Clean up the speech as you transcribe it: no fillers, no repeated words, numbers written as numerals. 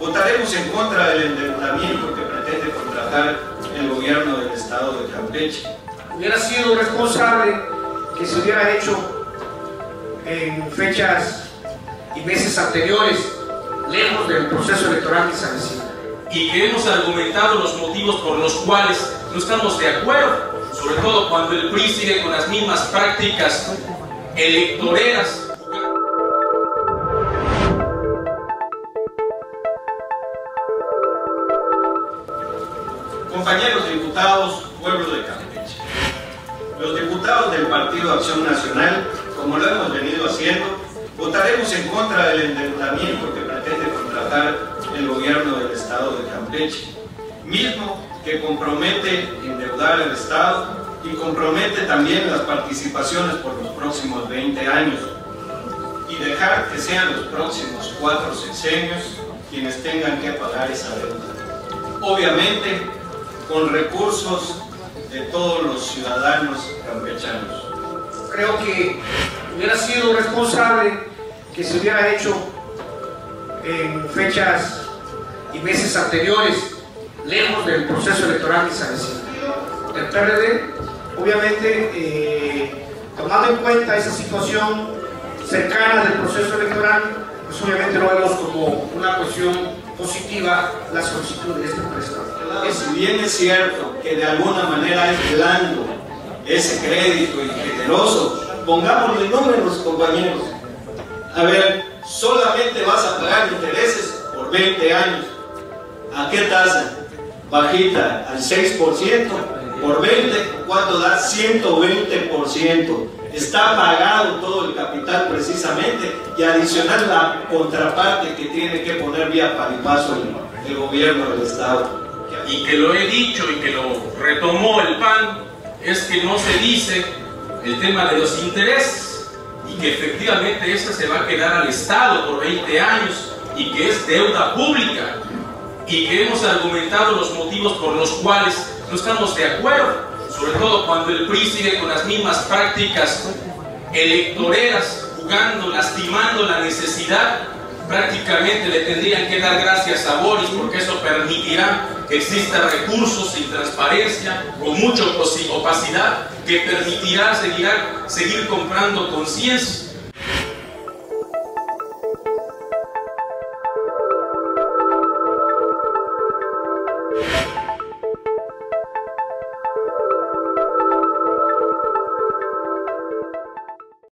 Votaremos en contra del endeudamiento que pretende contratar el gobierno del estado de Campeche. Hubiera sido responsable que se hubiera hecho en fechas y meses anteriores, lejos del proceso electoral que se avecina. Y que hemos argumentado los motivos por los cuales no estamos de acuerdo, sobre todo cuando el PRI sigue con las mismas prácticas electoreras. Compañeros diputados, pueblo de Campeche, los diputados del Partido Acción Nacional, como lo hemos venido haciendo, votaremos en contra del endeudamiento que pretende contratar el gobierno del estado de Campeche, mismo que compromete endeudar al estado y compromete también las participaciones por los próximos 20 años y dejar que sean los próximos 4 sexenios quienes tengan que pagar esa deuda. Obviamente, con recursos de todos los ciudadanos campechanos. Creo que hubiera sido responsable que se hubiera hecho en fechas y meses anteriores, lejos del proceso electoral que se avecina. El PRD, obviamente, tomando en cuenta esa situación cercana del proceso electoral, pues obviamente lo vemos como una cuestión positiva la solicitud de este préstamo. Si bien es cierto que de alguna manera es blando ese crédito y generoso, pongámosle números, compañeros. A ver, solamente vas a pagar intereses por 20 años. ¿A qué tasa? Bajita, al 6%. Por 20, ¿cuánto da? 120%. Está pagado todo el capital precisamente y adicional la contraparte que tiene que poner vía paripaso el gobierno del estado. Y que lo he dicho y que lo retomó el PAN, es que no se dice el tema de los intereses y que efectivamente esa se va a quedar al Estado por 20 años y que es deuda pública y que hemos argumentado los motivos por los cuales no estamos de acuerdo, sobre todo cuando el PRI sigue con las mismas prácticas electoreras, jugando, lastimando la necesidad. Prácticamente le tendrían que dar gracias a Boris porque eso permitirá que existan recursos sin transparencia, con mucha opacidad, que permitirá seguir comprando conciencia.